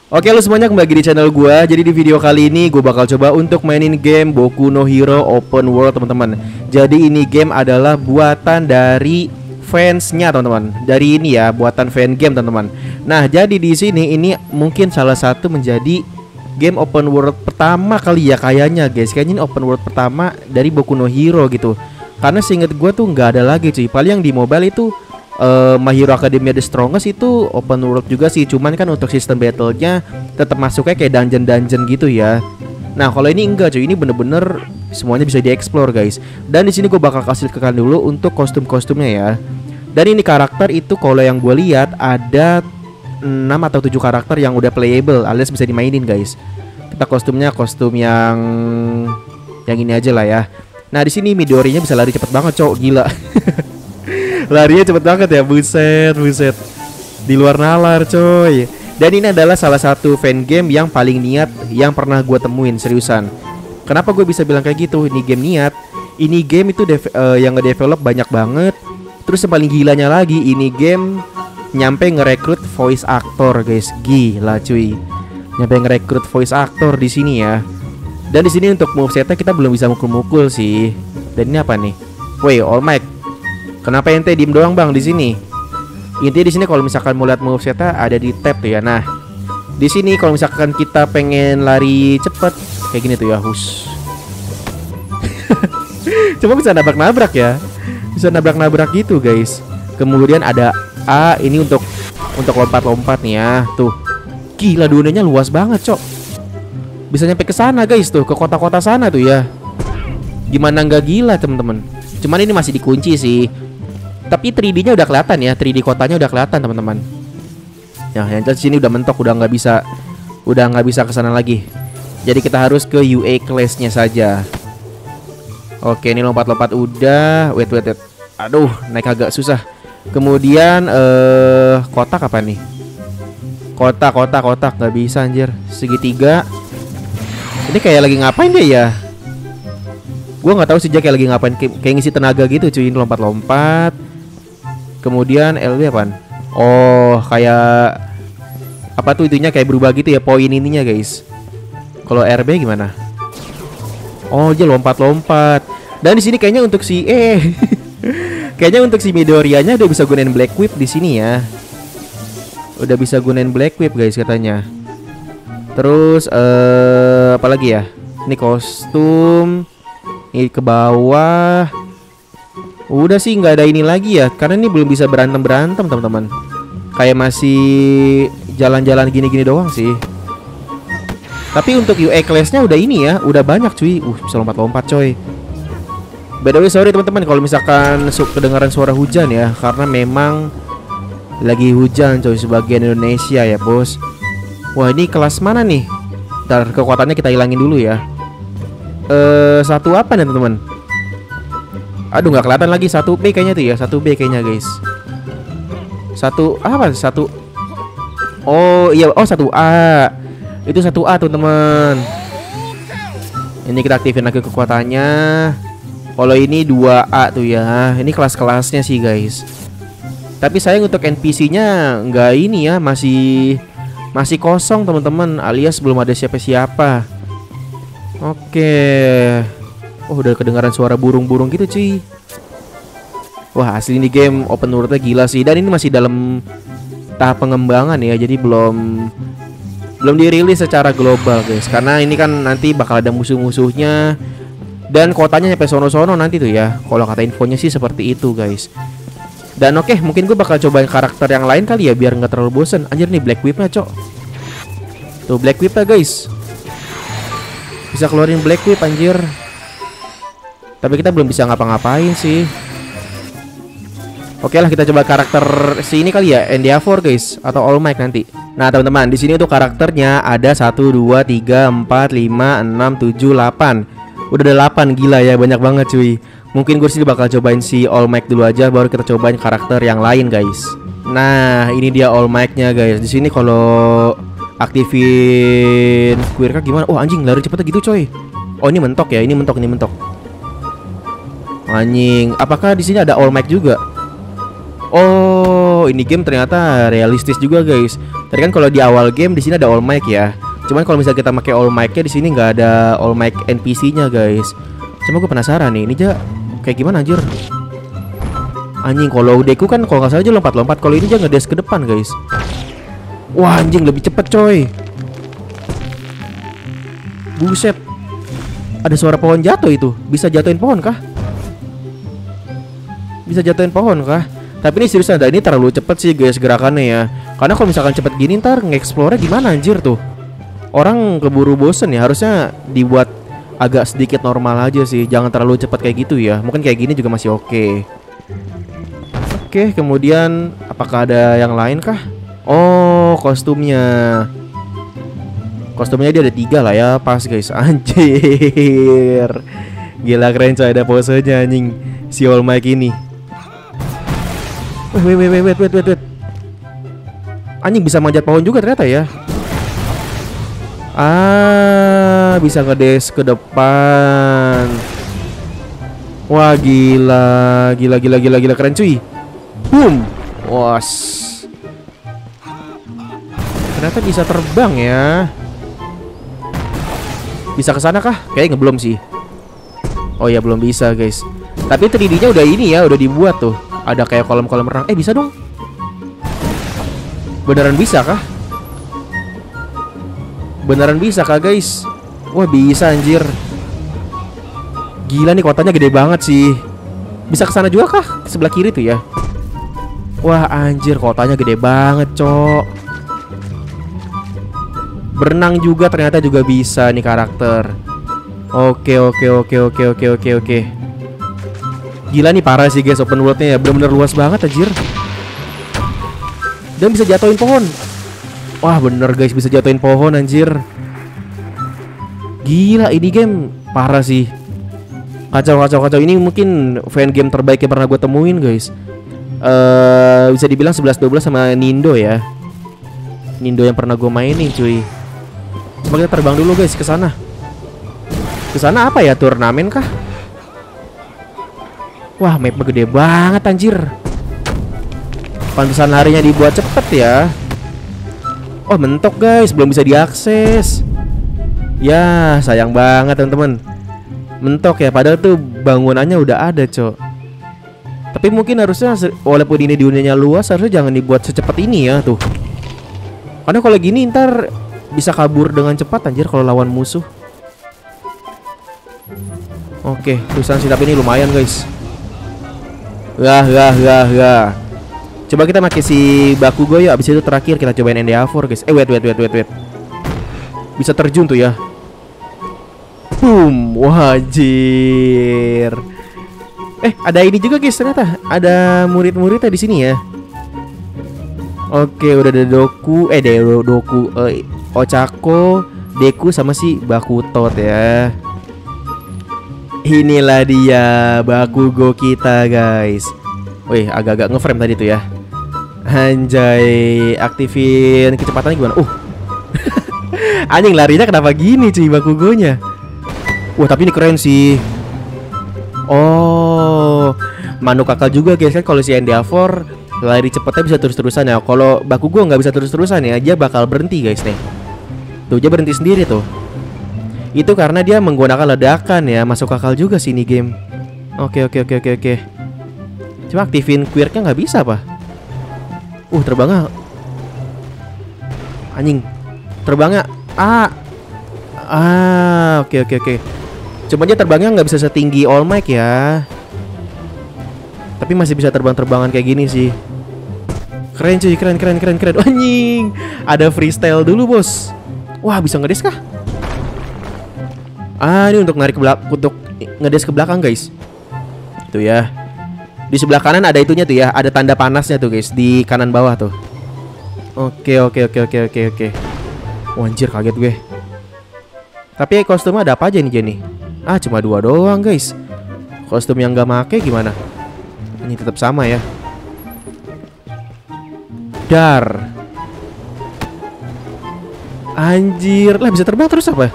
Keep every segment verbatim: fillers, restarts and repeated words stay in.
Oke lu semuanya, kembali lagi di channel gua. Jadi di video kali ini gue bakal coba untuk mainin game Boku no Hero Open World teman-teman. Jadi ini game adalah buatan dari fansnya teman-teman. Dari ini ya, buatan fan game teman-teman. Nah jadi di sini ini mungkin salah satu menjadi game open world pertama kali ya kayaknya guys. Kayaknya ini open world pertama dari Boku no Hero gitu. Karena seinget gue tuh nggak ada lagi cuy. Paling yang di mobile itu uh, My Hero Academia The Strongest itu open world juga sih. Cuman kan untuk sistem battle-nya tetap masuknya kayak dungeon-dungeon gitu ya. Nah kalau ini enggak cuy, ini bener-bener semuanya bisa dieksplor guys. Dan di sini gue bakal kasih ke kalian dulu untuk kostum-kostumnya ya. Dan ini karakter itu kalau yang gue lihat ada enam atau tujuh karakter yang udah playable alias bisa dimainin guys. Kita kostumnya kostum yang yang ini aja lah ya. Nah di sini Midorinya bisa lari cepet banget cowok, gila. Larinya cepet banget ya, buset buset. Di luar nalar coy. Dan ini adalah salah satu fan game yang paling niat yang pernah gue temuin, seriusan. Kenapa gue bisa bilang kayak gitu? Ini game niat. Ini game itu uh, yang ngedevelop banyak banget. Terus yang paling gilanya lagi, ini game nyampe ngerekrut voice actor guys, gila cuy. Nyampe ngerekrut voice actor di sini ya. Dan di sini untuk movesetnya kita belum bisa mukul-mukul sih. Dan ini apa nih? Woi, All Might. Kenapa ente diem doang bang di sini? Intinya di sini kalau misalkan mau lihat movesetnya ada di tab tuh ya. Nah, di sini kalau misalkan kita pengen lari cepet kayak gini tuh ya, hus. Cuma bisa nabrak-nabrak ya. Bisa nabrak-nabrak gitu guys. Kemudian ada A, ini untuk untuk lompat-lompat nih ya. Tuh. Gila dunianya luas banget, cok. Bisa nyampe ke sana guys tuh, ke kota-kota sana tuh ya. Gimana nggak gila teman-teman. Cuman ini masih dikunci sih. Tapi tiga D-nya udah kelihatan ya, tiga D kotanya udah kelihatan teman-teman. Ya, yang jelas sini udah mentok, udah nggak bisa, udah nggak bisa ke sana lagi. Jadi kita harus ke U A class-nya saja. Oke, ini lompat-lompat udah. Wait, wait, wait. Aduh, naik agak susah. Kemudian eh kotak apa nih? Kotak, kotak, kotak nggak bisa anjir. Segitiga. Ini kayak lagi ngapain dia ya? Gue nggak tahu sih dia kayak lagi ngapain. Kay kayak ngisi tenaga gitu cuy. Ini lompat-lompat. Kemudian L B apaan? Oh kayak apa tuh itunya kayak berubah gitu ya poin ininya guys. Kalau R B gimana? Oh dia lompat-lompat. Dan di sini kayaknya untuk si eh kayaknya untuk si Midoriyanya udah bisa gunain Black Whip di sini ya. Udah bisa gunain Black Whip guys katanya. Terus eh apa lagi ya? Ini kostum. Ini ke bawah. Udah sih nggak ada ini lagi ya. Karena ini belum bisa berantem-berantem teman-teman. Kayak masih jalan-jalan gini-gini doang sih. Tapi untuk U A class-nya udah ini ya. Udah banyak cuy. Uh bisa lompat-lompat coy. By the way sorry teman-teman kalau misalkan su kedengaran suara hujan ya. Karena memang lagi hujan coy sebagian Indonesia ya bos. Wah ini kelas mana nih? Ntar kekuatannya kita hilangin dulu ya. Eh satu apa nih teman-teman? Aduh nggak kelihatan lagi. Satu B kayaknya tuh ya. Satu B kayaknya guys. Satu apa? Satu. Oh iya. Oh satu A. Itu satu A teman-teman. Ini kita aktifin lagi kekuatannya. Kalau ini dua A tuh ya. Ini kelas-kelasnya sih guys. Tapi sayang untuk N P C-nya nggak ini ya. Masih Masih kosong teman-teman, alias belum ada siapa-siapa. Oke. Oh udah kedengaran suara burung-burung gitu cuy. Wah asli ini game open world-nya gila sih. Dan ini masih dalam tahap pengembangan ya. Jadi belum Belum dirilis secara global guys. Karena ini kan nanti bakal ada musuh-musuhnya. Dan kotanya sampai sono-sono nanti tuh ya. Kalau kata infonya sih seperti itu guys. Dan oke, okay, mungkin gue bakal cobain karakter yang lain kali ya biar nggak terlalu bosen. Anjir nih Black Whip-nya, cok. Tuh Black Whip-nya, guys. Bisa keluarin Black Whip anjir. Tapi kita belum bisa ngapa-ngapain sih. Oke okay lah, kita coba karakter si ini kali ya, Endeavor guys, atau All Might nanti. Nah, teman-teman, di sini untuk karakternya ada satu dua tiga empat lima enam tujuh delapan. Udah ada delapan, gila ya, banyak banget cuy. Mungkin gue sih bakal cobain si All Might dulu aja, baru kita cobain karakter yang lain guys. Nah ini dia All Might-nya guys. Di sini kalau aktifin Quirka gimana? Oh anjing lari cepetnya gitu coy. Oh ini mentok ya, ini mentok, ini mentok. Anjing, apakah di sini ada All Might juga? Oh Oh, ini game ternyata realistis juga guys. Tadi kan kalau di awal game di sini ada all mic ya. Cuman kalau misalnya kita pakai all mic-nya di sini nggak ada all mic N P C-nya guys. Cuma gue penasaran nih, ini aja kayak gimana anjir? Anjing, kalau Deku kan kalau nggak salah aja lompat-lompat. Kalau ini aja ngedes ke depan guys. Wah anjing, lebih cepet coy. Buset. Ada suara pohon jatuh itu. Bisa jatuhin pohon kah? Bisa jatuhin pohon kah? Tapi ini seriusan, ini terlalu cepet sih guys gerakannya ya. Karena kalau misalkan cepet gini ntar nge-explore-nya gimana anjir tuh. Orang keburu bosen ya. Harusnya dibuat agak sedikit normal aja sih. Jangan terlalu cepet kayak gitu ya. Mungkin kayak gini juga masih oke. Oke, kemudian apakah ada yang lain kah? Oh, kostumnya. Kostumnya dia ada tiga lah ya. Pas guys, anjir. Gila keren coy, ada posenya anjing si All Might ini. Wait, wait, wait, wait, wait, wait, wait. Anjing bisa manjat pohon juga ternyata ya. Ah, bisa ngedes ke depan. Wah, gila, gila, gila, gila, gila, keren cuy. Boom. Was. Ternyata bisa terbang ya. Bisa ke sana kah? Kayaknya belum sih. Oh ya, belum bisa guys. Tapi tiga D-nya udah ini ya, udah dibuat tuh. Ada kayak kolam-kolam renang. Eh, bisa dong. Beneran bisa kah? Beneran bisa kah guys? Wah, bisa anjir. Gila nih, kotanya gede banget sih. Bisa ke sana juga kah? Ke sebelah kiri tuh ya. Wah, anjir, kotanya gede banget, cok. Berenang juga ternyata juga bisa nih karakter. Oke, oke, oke, oke, oke, oke, oke. Gila nih, parah sih guys open world-nya ya. Bener-bener luas banget anjir. Dan bisa jatuhin pohon. Wah, bener guys, bisa jatuhin pohon anjir. Gila, ini game parah sih. Kacau, kacau, kacau. Ini mungkin fan game terbaik yang pernah gue temuin guys. Uh, bisa dibilang sebelas dua belas sama Nindo ya. Nindo yang pernah gue mainin cuy. Coba kita terbang dulu guys ke sana. Ke sana apa ya, turnamen kah? Wah, mapnya gede banget anjir. Pantesan larinya dibuat cepet ya. Oh, mentok guys, belum bisa diakses. Ya, sayang banget teman-teman. Mentok ya, padahal tuh bangunannya udah ada, cok. Tapi mungkin harusnya, walaupun ini dunianya luas, harusnya jangan dibuat secepat ini ya, tuh. Karena kalau gini ntar bisa kabur dengan cepat anjir kalau lawan musuh. Oke, tulisan sih, tapi ini lumayan guys. Wah, wah, wah, wah. Coba kita pakai si Bakugo ya. Abis itu terakhir kita cobain N D A four guys. Eh, wait, wait, wait, wait, wait. Bisa terjun tuh ya. Boom, wajir. Eh, ada ini juga guys ternyata. Ada murid-muridnya di sini ya. Oke, udah ada Doku, eh Dewa, Doku, eh, Ochako, Deku sama si Bakutot ya. Inilah dia Bakugo kita guys. Wih, agak-agak ngeframe tadi tuh ya. Anjay, aktifin kecepatannya gimana? Uh. Anjing, larinya kenapa gini cuy Bakugonya? Wah, tapi ini keren sih. Oh, Manu Kakak juga guys kan, kalau si N D A four lari cepetnya bisa terus-terusan ya. Kalau Bakugo nggak bisa terus-terusan ya, dia bakal berhenti guys nih. Tuh, dia berhenti sendiri tuh. Itu karena dia menggunakan ledakan ya. Masuk akal juga sih ini game. Oke, oke, oke, oke, oke. Coba aktifin quirknya nggak bisa apa? Uh, terbangnya. Anjing, terbangnya. Ah, ah, oke, oke, oke. Cuma aja terbangnya nggak bisa setinggi All Might ya. Tapi masih bisa terbang-terbangan kayak gini sih. Keren cuy, keren, keren, keren, keren. Anjing, ada freestyle dulu bos. Wah, bisa ngedes kah? Ah, ini untuk narik ke belakang, untuk ngedes ke belakang guys. Itu ya. Di sebelah kanan ada itunya tuh ya, ada tanda panasnya tuh guys, di kanan bawah tuh. Oke, oke, oke, oke, oke, oke. Wah, anjir, kaget gue. Tapi kostumnya ada apa aja nih Jenny? Ah, cuma dua doang guys. Kostum yang gak make gimana? Ini tetap sama ya. Dar. Anjir, lah bisa terbang terus apa?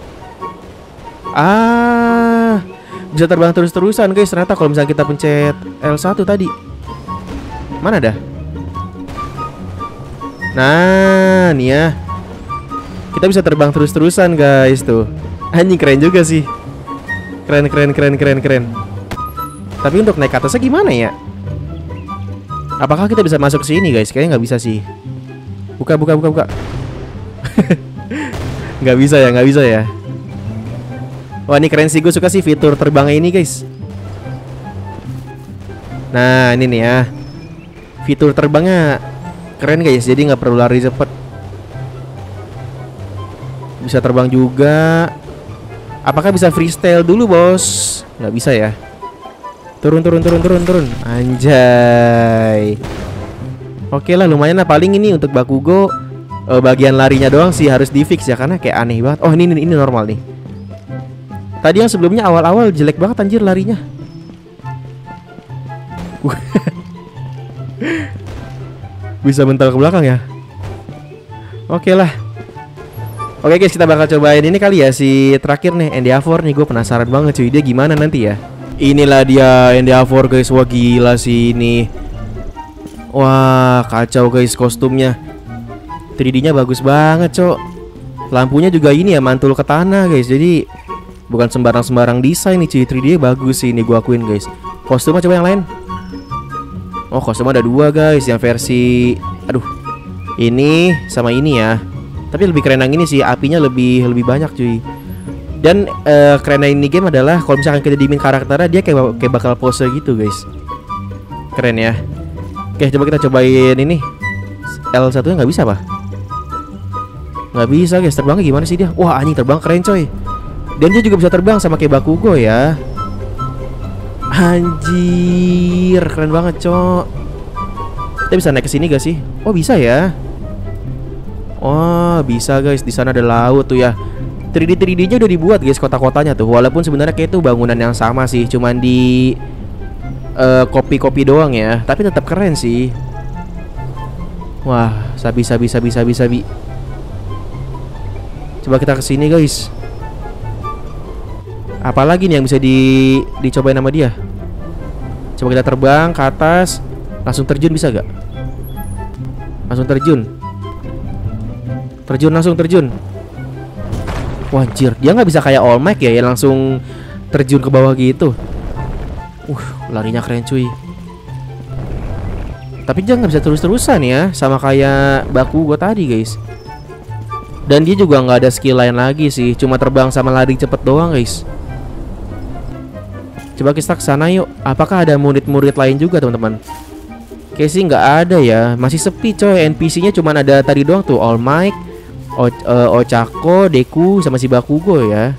Ah, bisa terbang terus-terusan guys. Ternyata kalau misalnya kita pencet L satu tadi. Mana dah? Nah, nih ya. Kita bisa terbang terus-terusan guys tuh. Anjing keren juga sih. Keren keren keren keren keren. Tapi untuk naik ke atasnya gimana ya? Apakah kita bisa masuk ke sini guys? Kayaknya nggak bisa sih. Buka buka buka buka. Nggak bisa ya, nggak bisa ya. Wah ini keren sih, gue suka sih fitur terbangnya ini guys. Nah ini nih ya, fitur terbangnya keren guys. Jadi nggak perlu lari cepet. Bisa terbang juga. Apakah bisa freestyle dulu bos? Nggak bisa ya. Turun turun turun turun turun. Anjay. Oke lah lumayan lah, paling ini untuk Bakugo uh, bagian larinya doang sih harus di fix ya, karena kayak aneh banget. Oh ini ini, ini normal nih. Tadi yang sebelumnya awal-awal jelek banget anjir larinya. Bisa bentar ke belakang ya. Oke lah. Oke guys, kita bakal cobain ini kali ya, si terakhir nih Endeavor nih. Gue penasaran banget cuy, dia gimana nanti ya. Inilah dia Endeavor guys. Wah gila sih ini. Wah kacau guys kostumnya. tiga D-nya bagus banget cok. Lampunya juga ini ya, mantul ke tanah guys. Jadi bukan sembarang-sembarang desain nih cuy. tiga D-nya bagus sih ini, gue akuin guys. Kostumnya coba yang lain. Oh kostumnya ada dua guys. Yang versi aduh ini sama ini ya. Tapi lebih keren yang ini sih, apinya lebih lebih banyak cuy. Dan uh, kerennya ini game adalah kalau misalkan kita dimin karakternya, dia kayak, kayak bakal pose gitu guys. Keren ya. Oke coba kita cobain ini. L satu nya nggak bisa apa? Nggak bisa guys, terbangnya gimana sih dia? Wah anjing terbang keren coy. Dan dia juga bisa terbang sama kayak Bakugo ya. Anjir keren banget cok. Kita bisa naik ke sini gak sih? Oh bisa ya. Oh bisa guys, di sana ada laut tuh ya. tiga D tiga D-nya udah dibuat guys kota-kotanya tuh. Walaupun sebenarnya kayak itu bangunan yang sama sih, cuman di kopi-kopi uh, doang ya. Tapi tetap keren sih. Wah sabi sabi sabi sabi sabi. Coba kita kesini guys. Apalagi nih yang bisa di dicobain sama dia? Coba kita terbang ke atas. Langsung terjun bisa gak? Langsung terjun. Terjun langsung terjun. Wah anjir, dia nggak bisa kayak All Might ya, ya langsung terjun ke bawah gitu. Uh, larinya keren cuy. Tapi dia nggak bisa terus-terusan ya, sama kayak Bakugo tadi guys. Dan dia juga nggak ada skill lain lagi sih, cuma terbang sama lari cepet doang guys. Coba kita kesana yuk. Apakah ada murid-murid lain juga teman-teman? Kayaknya sih nggak ada ya, masih sepi coy. N P C-nya cuma ada tadi doang tuh, All Might, O uh, Ochako, Deku, sama si Bakugo ya.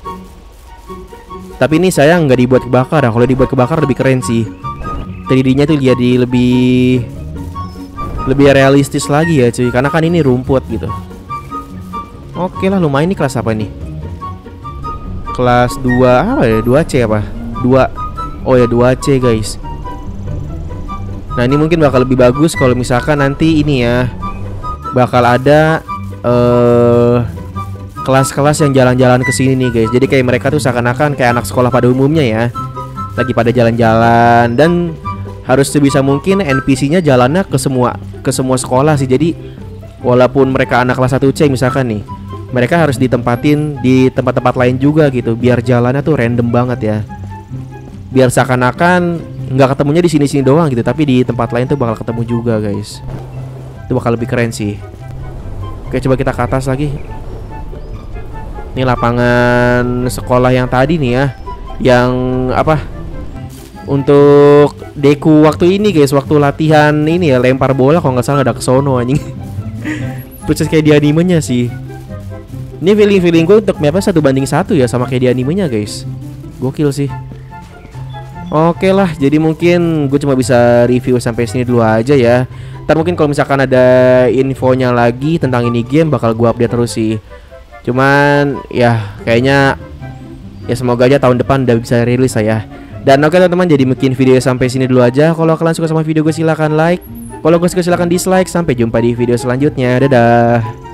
Tapi ini sayang nggak dibuat kebakar ya. Kalau dibuat kebakar lebih keren sih. tiga D-nya tuh jadi lebih lebih realistis lagi ya cuy. Karena kan ini rumput gitu. Oke lah lumayan. Ini kelas apa nih? Kelas dua apa ya? dua C apa? dua. Oh ya dua C guys. Nah ini mungkin bakal lebih bagus kalau misalkan nanti ini ya bakal ada Uh, kelas-kelas yang jalan-jalan ke sini nih guys. Jadi kayak mereka tuh seakan-akan kayak anak sekolah pada umumnya ya, lagi pada jalan-jalan. Dan harus sebisa mungkin N P C-nya jalannya ke semua ke semua sekolah sih. Jadi walaupun mereka anak kelas satu C misalkan nih, mereka harus ditempatin di tempat-tempat lain juga gitu, biar jalannya tuh random banget ya. Biar seakan-akan nggak ketemunya di sini-sini doang gitu, tapi di tempat lain tuh bakal ketemu juga guys. Itu bakal lebih keren sih. Oke coba kita ke atas lagi. Ini lapangan sekolah yang tadi nih ya, yang apa, untuk Deku waktu ini guys, waktu latihan ini ya lempar bola kalau nggak salah ada kesono anjing. Persis kayak di animenya sih. Ini feeling-feeling gue untuk mapnya satu banding satu ya sama kayak di animenya guys. Gokil sih. Oke lah, jadi mungkin gue cuma bisa review sampai sini dulu aja ya. Ntar mungkin kalau misalkan ada infonya lagi tentang ini game bakal gue update terus sih. Cuman ya kayaknya ya semoga aja tahun depan udah bisa rilis lah ya. Dan oke teman-teman, jadi mungkin video sampai sini dulu aja. Kalau kalian suka sama video gue silahkan like. Kalau gue suka silahkan dislike. Sampai jumpa di video selanjutnya. Dadah.